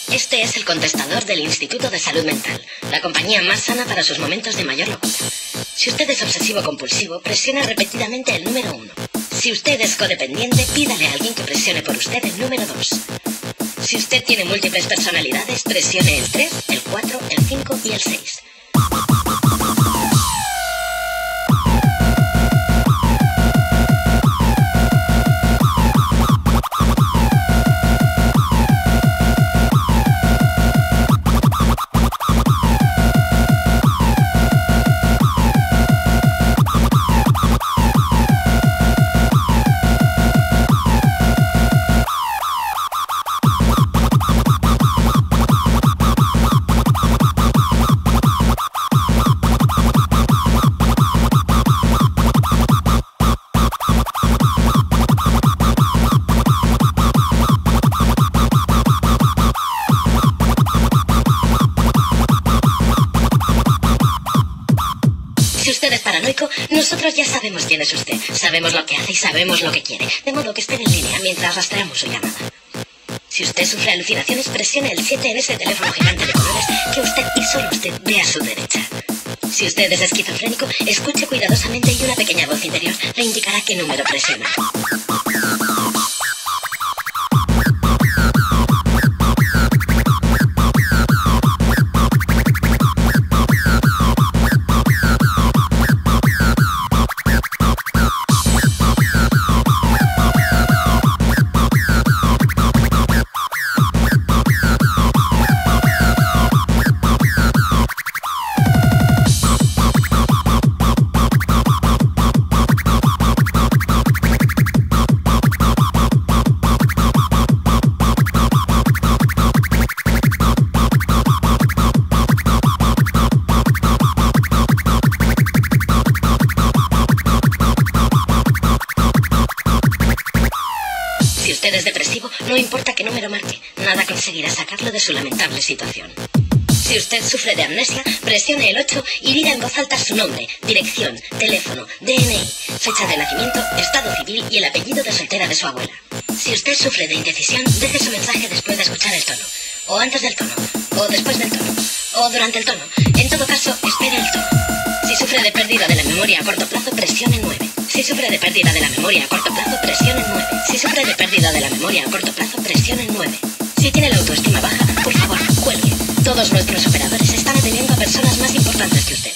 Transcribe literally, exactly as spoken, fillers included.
Este es el contestador del Instituto de Salud Mental, la compañía más sana para sus momentos de mayor locura. Si usted es obsesivo-compulsivo, presione repetidamente el número uno. Si usted es codependiente, pídale a alguien que presione por usted el número dos. Si usted tiene múltiples personalidades, presione el tres, el cuatro, el cinco y el seis. Si usted es paranoico, nosotros ya sabemos quién es usted, sabemos lo que hace y sabemos lo que quiere, de modo que esté en línea mientras rastreamos su llamada. Si usted sufre alucinaciones, presione el siete en ese teléfono gigante de colores que usted y solo usted ve a su derecha. Si usted es esquizofrénico, escuche cuidadosamente y una pequeña voz interior le indicará qué número presiona. Si usted es depresivo, no importa qué número marque, nada conseguirá sacarlo de su lamentable situación. Si usted sufre de amnesia, presione el ocho y diga en voz alta su nombre, dirección, teléfono, D N I, fecha de nacimiento, estado civil y el apellido de soltera de su abuela. Si usted sufre de indecisión, deje su mensaje después de escuchar el tono, o antes del tono, o después del tono, o durante el tono. En todo caso, espere el tono. Si sufre de pérdida de la memoria a corto plazo, presione nueve. Si sufre de pérdida de la memoria a corto plazo, presione nueve. Si sufre de pérdida de la memoria a corto plazo, presione nueve. Si tiene la autoestima baja, por favor, cuelgue. Todos nuestros operadores están atendiendo a personas más importantes que usted.